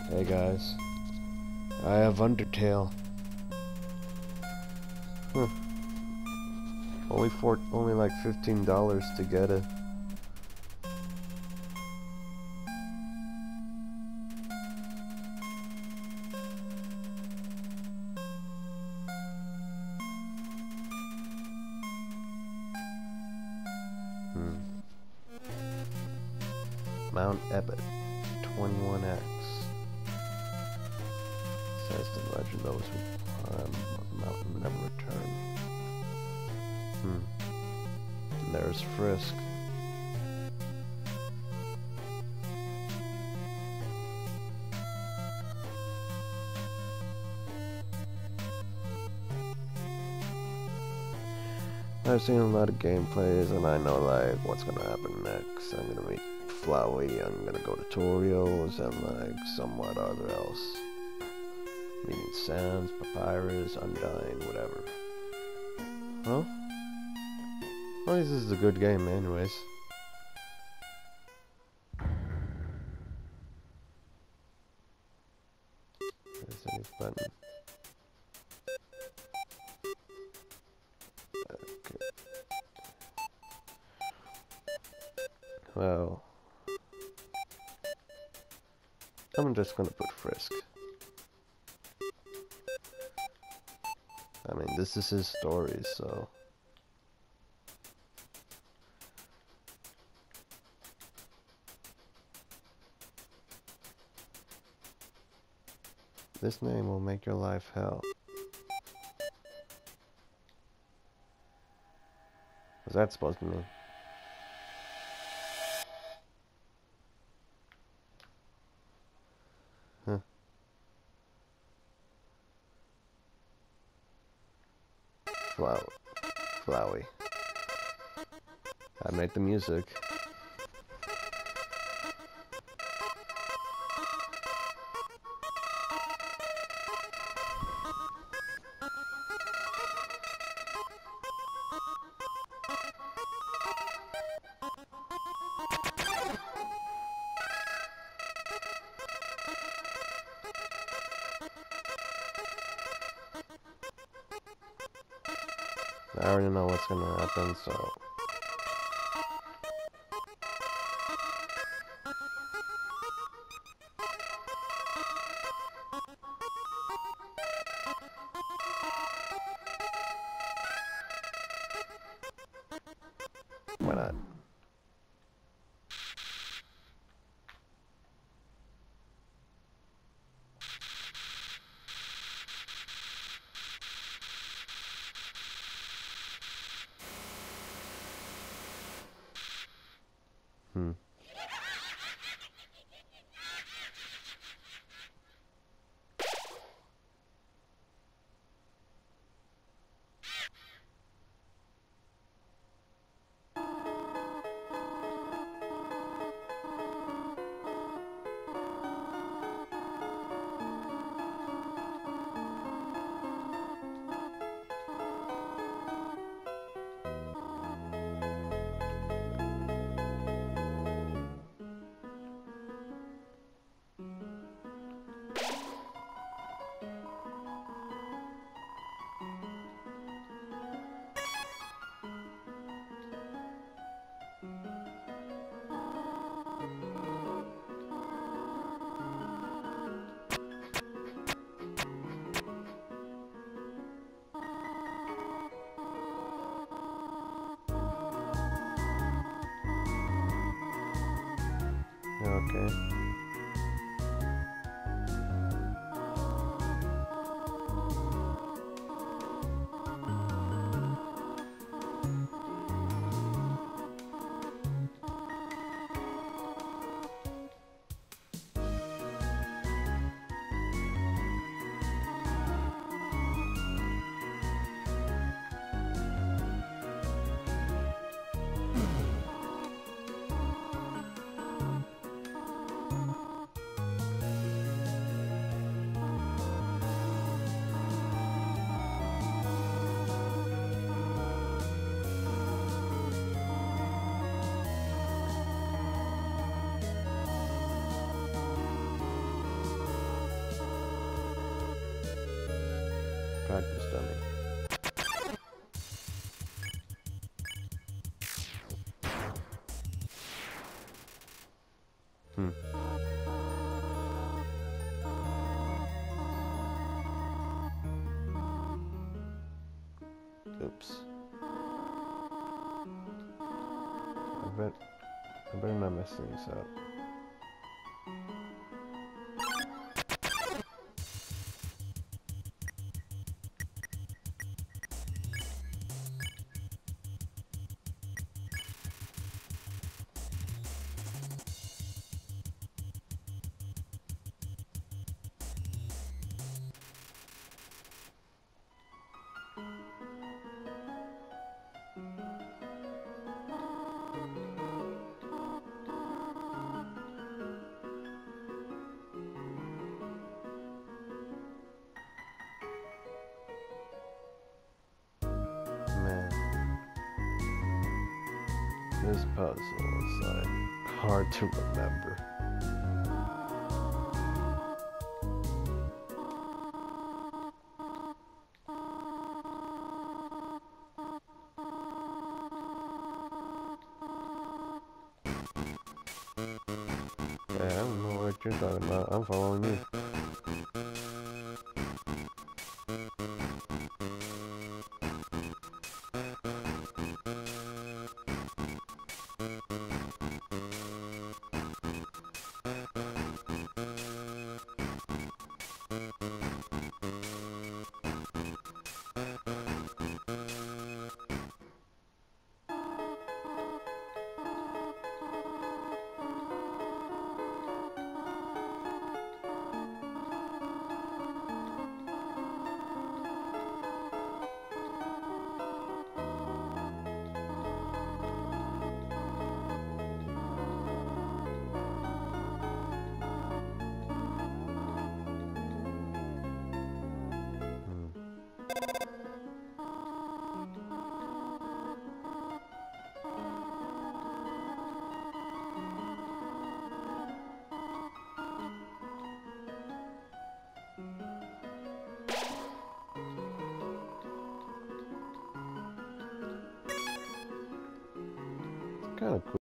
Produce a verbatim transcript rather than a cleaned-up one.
Hey guys, I have Undertale. Huh. Only four, only like fifteen dollars to get it. Hmm. Mount Ebott, twenty-one X. Says the legend, those who climb the mountain never return. Hmm. And there's Frisk. I've seen a lot of gameplays and I know like what's gonna happen next. I'm gonna meet Flowey, I'm gonna go to Torios and like somewhat other else. Meeting Sans, Papyrus, Undyne, whatever. Well, well, this is a good game anyways. There's any button. Okay. Well, I'm just gonna put Frisk. I mean, this is his story, so... This name will make your life hell. What's that supposed to mean? Huh. Flow. Flowey. I made the music. I already know what's gonna happen, so... Why not? Hmm. Okay. practice dummy. Hmm. Oops. I bet I better not mess things up. Man, this puzzle is like hard to remember. Yeah, I don't know what you're talking about. I'm following you. Kind of cool.